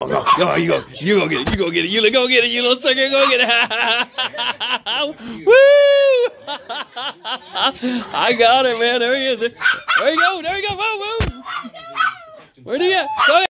Come on, you go get it, you go get it, you go get it, you little sucker, go get it. Woo! I got it, man. There he is. There you go. There you go. Whoa, whoa. Where'd he get? Go ahead.